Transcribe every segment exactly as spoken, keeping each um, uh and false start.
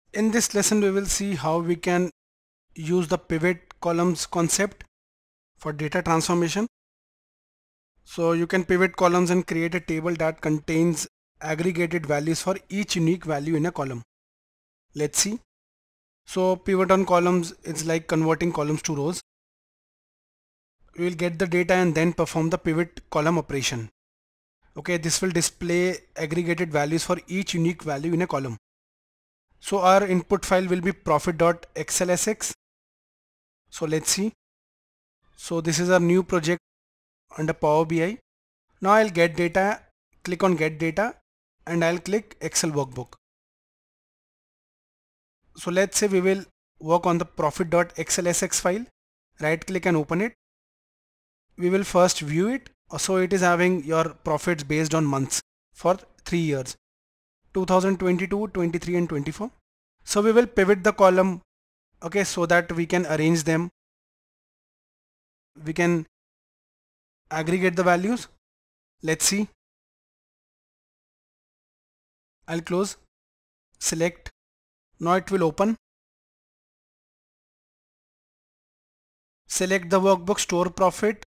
In this lesson we will see how we can use the pivot columns concept for data transformation. So you can pivot columns and create a table that contains aggregated values for each unique value in a column. Let's see. So pivot on columns is like converting columns to rows. We will get the data and then perform the pivot column operation. Okay, this will display aggregated values for each unique value in a column. So our input file will be profit.xlsx. So let's see. So this is our new project under Power B I. Now I'll get data, click on get data, and I'll click Excel workbook. So let's say we will work on the profit.xlsx file. Right click and open it. We will first view it. So it is having your profits based on months for three years, two thousand twenty-two, twenty-three and twenty-four. So we will pivot the column, okay, so that we can arrange them. We can aggregate the values. Let's see. I'll close, select. Now it will open. Select the workbook, store profit,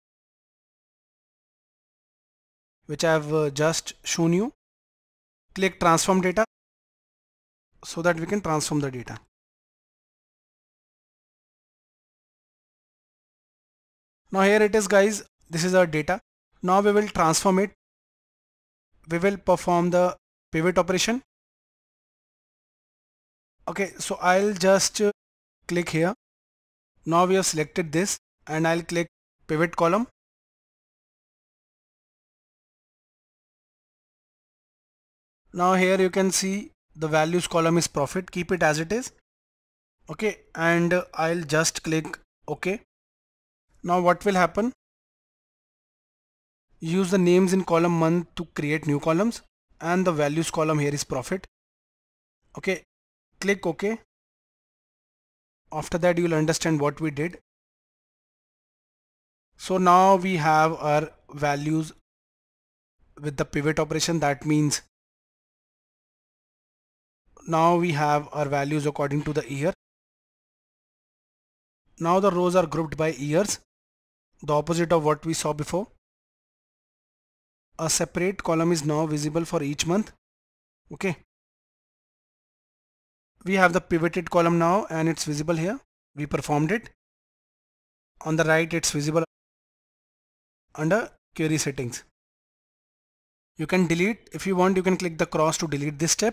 which I have uh, just shown you. Click transform data so that we can transform the data. Now here it is, guys. This is our data. Now we will transform it. We will perform the pivot operation. Okay, so I'll just uh, click here. Now we have selected this and I'll click pivot column. Now here you can see the values column is profit. Keep it as it is. Okay, and uh, I'll just click OK. Now what will happen? Use the names in column month to create new columns, and the values column here is profit. Okay, click OK. After that you will understand what we did. So now we have our values with the pivot operation. That means now we have our values according to the year. Now the rows are grouped by years, the opposite of what we saw before. A separate column is now visible for each month. Okay. We have the pivoted column now and it's visible here. We performed it. On the right it's visible under query settings. You can delete if you want. You can click the cross to delete this step.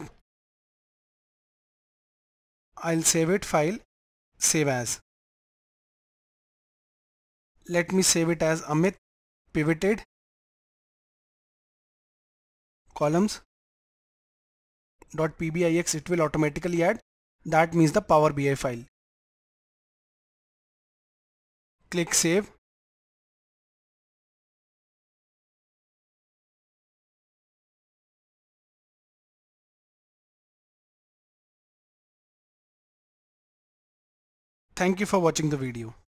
I'll save it, file, save as. Let me save it as Amit pivoted columns .pbix. It will automatically add. That means the Power B I file. Click save. Thank you for watching the video.